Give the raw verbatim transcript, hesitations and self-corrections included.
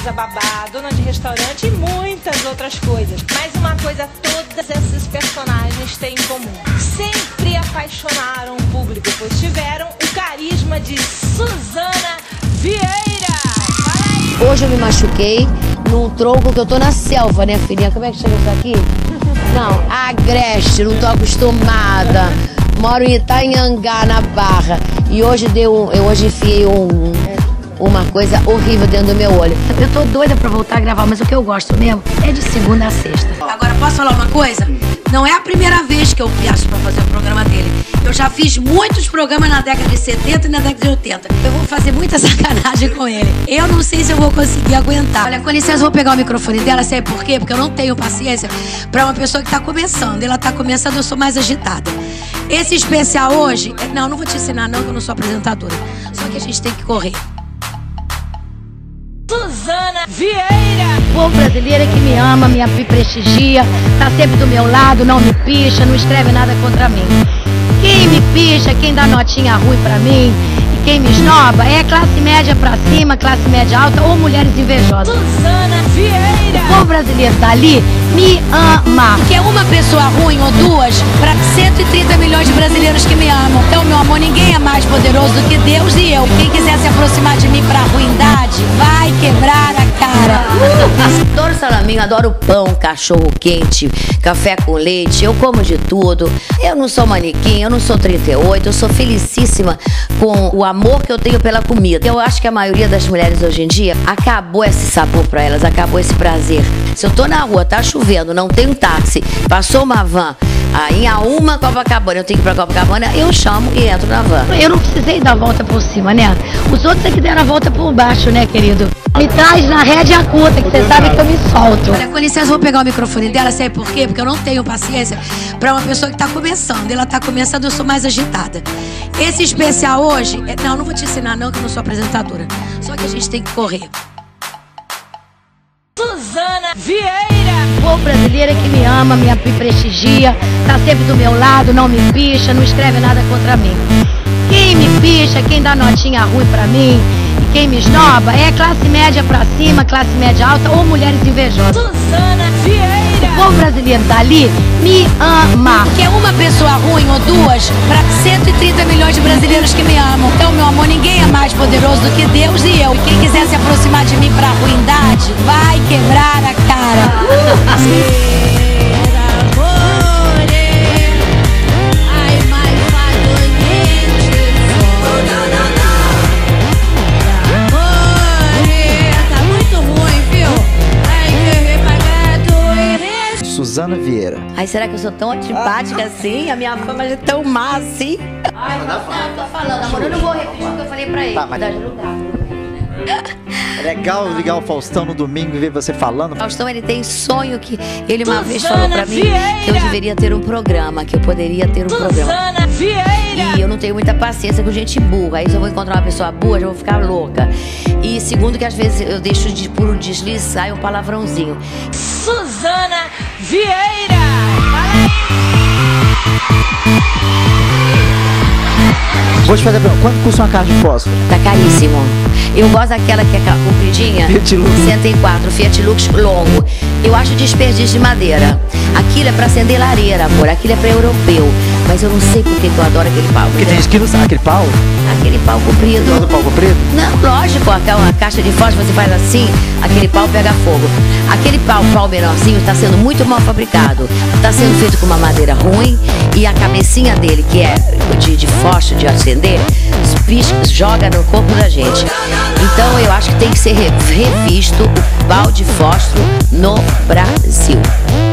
empresa babá, dona de restaurante e muitas outras coisas. Mas uma coisa todas esses personagens têm em comum: sempre apaixonaram o público, pois tiveram o carisma de Suzana Vieira. Fala aí! Hoje eu me machuquei num tronco que eu tô na selva, né, filhinha? Como é que chama isso aqui? Não, agreste, não tô acostumada. Moro em Itanhangá, na Barra. E hoje deu, eu hoje enfiei um, uma coisa horrível dentro do meu olho. Eu tô doida pra voltar a gravar, mas o que eu gosto mesmo é de segunda a sexta. Agora, posso falar uma coisa? Não é a primeira vez que eu viajo pra fazer o programa dele. Eu já fiz muitos programas na década de setenta e na década de oitenta. Eu vou fazer muita sacanagem com ele. Eu não sei se eu vou conseguir aguentar. Olha, com licença, eu vou pegar o microfone dela, sabe por quê? Porque eu não tenho paciência pra uma pessoa que tá começando. Ela tá começando, eu sou mais agitada. Esse especial hoje... Não, não vou te ensinar não, que eu não sou apresentadora. Só que a gente tem que correr. Suzana Vieira! O povo brasileiro é que me ama, me prestigia, tá sempre do meu lado, não me picha, não escreve nada contra mim. Quem me picha, quem dá notinha ruim pra mim e quem me esnoba é classe média pra cima, classe média alta ou mulheres invejosas. Suzana Vieira! O povo brasileiro tá ali, me ama. Que é uma pessoa ruim ou duas pra cento e trinta milhões de brasileiros que me amam. Então, meu amor, ninguém é mais poderoso do que Deus e eu. Quem quiser se aproximar de mim pra ruindade, vai quebrar a cara. Adoro salaminho, adoro pão, cachorro quente, café com leite, eu como de tudo. Eu não sou manequim, eu não sou trinta e oito, eu sou felicíssima com o amor que eu tenho pela comida. Eu acho que a maioria das mulheres hoje em dia acabou esse sabor pra elas, acabou esse prazer. Se eu tô na rua, tá chovendo, não tem um táxi, passou uma van, aí a uma Copacabana, eu tenho que ir pra Copacabana, eu chamo e entro na van. Eu não precisei dar a volta por cima, né? Os outros é que deram a volta por baixo, né, querido? Me traz na rédea curta, que você sabe que eu me solto. Olha, com licença, eu vou pegar o microfone dela, sabe por quê? Porque eu não tenho paciência pra uma pessoa que tá começando. Ela tá começando, eu sou mais agitada. Esse especial hoje... Não, não vou te ensinar não, que eu não sou apresentadora. Só que a gente tem que correr. Suzana Vieira! O povo brasileiro é que me ama, me prestigia, tá sempre do meu lado, não me picha, não escreve nada contra mim. Quem me picha, quem dá notinha ruim pra mim e quem me esnoba é classe média pra cima, classe média alta ou mulheres invejosas. Suzana Vieira! O povo brasileiro tá ali, me ama. Que é uma pessoa ruim ou duas pra cento e trinta milhões de brasileiros que me amam. Então, meu amor, ninguém é mais poderoso do que Deus e eu. Quem quiser se aproximar de mim pra ruindade, vai quebrar a cara. Suzana Vieira. Ai, será que eu sou tão antipática assim? A minha fama é tão má assim? Ai, não, não, tô falando, amor, eu não vou repetir o que eu falei pra ele. Tá, mas... É legal ligar o Faustão no domingo e ver você falando. Faustão, ele tem sonho que ele uma vez falou pra mim que eu deveria ter um programa, que eu poderia ter um programa. E eu não tenho muita paciência com gente burra. Aí se eu vou encontrar uma pessoa burra, eu vou ficar louca. E segundo, que às vezes eu deixo de por um deslize, sai um palavrãozinho. Suzana Vieira! Vou te fazer a pergunta, quanto custa uma caixa de fósforo? Tá caríssimo. Eu gosto daquela que é compridinha. Fiat Lux. cento e quatro, Fiat Lux longo. Eu acho desperdício de madeira. Aquilo é pra acender lareira, amor. Aquilo é pra europeu. Mas eu não sei por que eu adoro aquele pau. Porque tem gente que não sabe. Aquele pau? Aquele pau comprido. Gosta do pau comprido? Não, lógico. A caixa de fósforo você faz assim, aquele pau pega fogo. Aquele pau, pau menorzinho, está sendo muito mal fabricado. Está sendo feito com uma madeira ruim. E a cabecinha dele, que é de, de fósforo, de acender, pisca, joga no corpo da gente. Então eu acho que tem que ser revisto o pau de fósforo no Brasil.